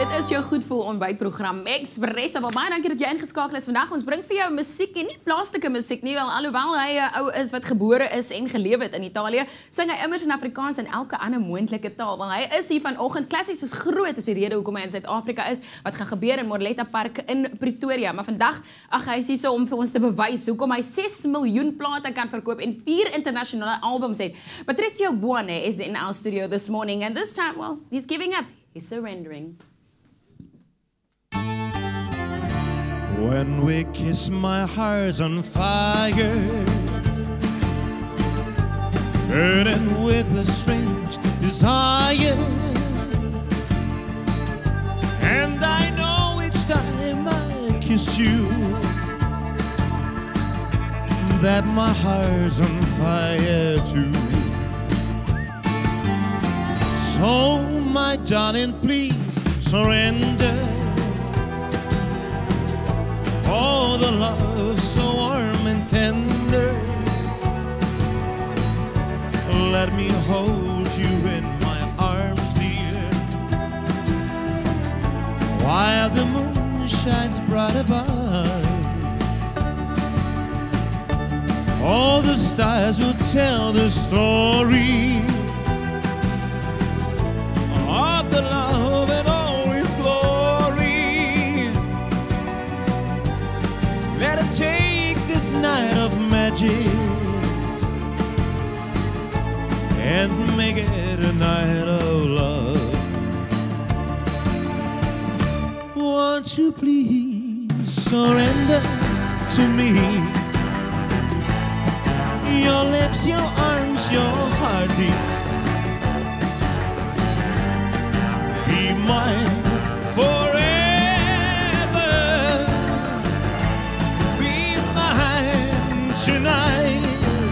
Dit is jou goedvoel ontbytprogram Express. Baie dankie dat jy ingeskakel is vandag. Ons bring vir jou musiek en nie plaaslike musiek nie, wel alhoewel hy 'n ou is wat gebore is en geleef het in Italië, sing hy immers in Afrikaans en elke ander moontlike taal. Want hy is hier vanoggend. Klassies is groot is die rede hoekom hy in Suid-Afrika is. Wat gaan gebeur in Moreletta Park in Pretoria. Maar vandag, hy is hier so om vir ons te bewys hoekom hy 6 miljoen plate kan verkoop en 4 internasionale albums het. Patrizio Buone is in our studio this morning and this time, well, he's giving up. He's surrendering. When we kiss, my heart's on fire, burning with a strange desire. And I know each time I kiss you that my heart's on fire too. So, my darling, please surrender. Oh, the love so warm and tender. Let me hold you in my arms, dear, while the moon shines bright above. All the stars will tell the story of the love and all its glory. Let it take this night of magic and make it a night of love. Won't you please surrender to me? Your lips, your arms, your heartbeat. Be mine forever. Be mine tonight.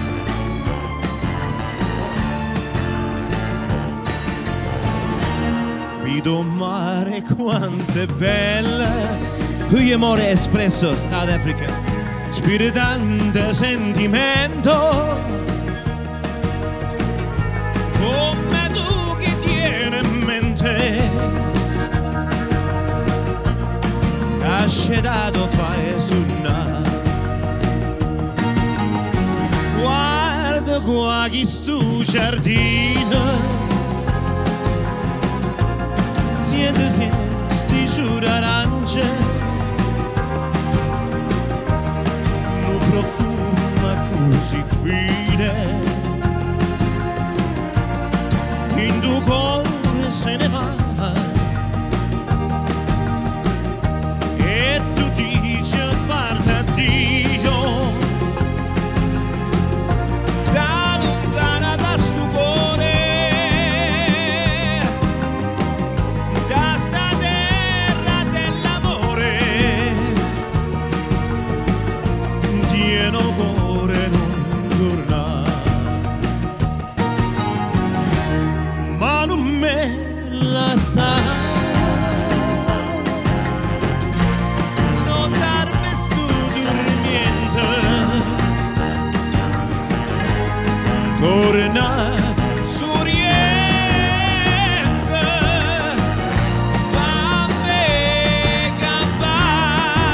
Vedo mare quanto è bella. Huyemore Espresso, South Africa. Spiritante sentimento, come tu che tieni in mente, cascedato fai sunna. Guarda qua questo giardino, siente sti giuri arance. Profuma così fine, in tuo cuore se ne va e tu dici parte a Dio da lontana da sto cuore, da sta terra dell'amore. Tieno cuore non tornare, ma non me la sa, non darmi sto dormiente, torna s'oriente, fammi campare.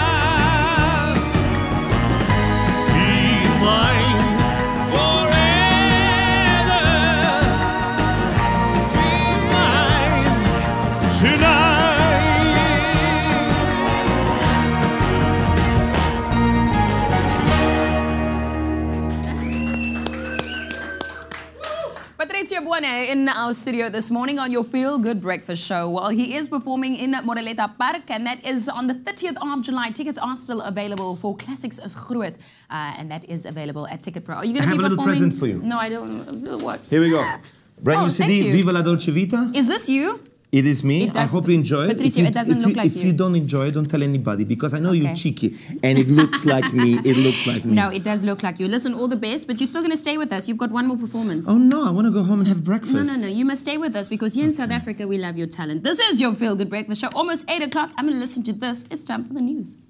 Patrizio Buone in our studio this morning on your Feel Good Breakfast show. Well, he is performing in Moreletta Park and that is on the 30th of July. Tickets are still available for Classics is Groot and that is available at Ticket Pro. Are you going to be performing? I have a little present for you. No, I don't. What? Here we go. Brand new thank CD, you. Viva la Dolce Vita. Is this you? It is me. I hope you enjoy it. Patrizio, it doesn't look like you. If you don't enjoy it, don't tell anybody because I know you're cheeky and it looks like me. It looks like me. No, it does look like you. Listen, all the best, but you're still going to stay with us. You've got one more performance. Oh no, I want to go home and have breakfast. No. You must stay with us because here in South Africa, we love your talent. This is your Feel Good Breakfast show. Almost 8 o'clock. I'm going to listen to this. It's time for the news.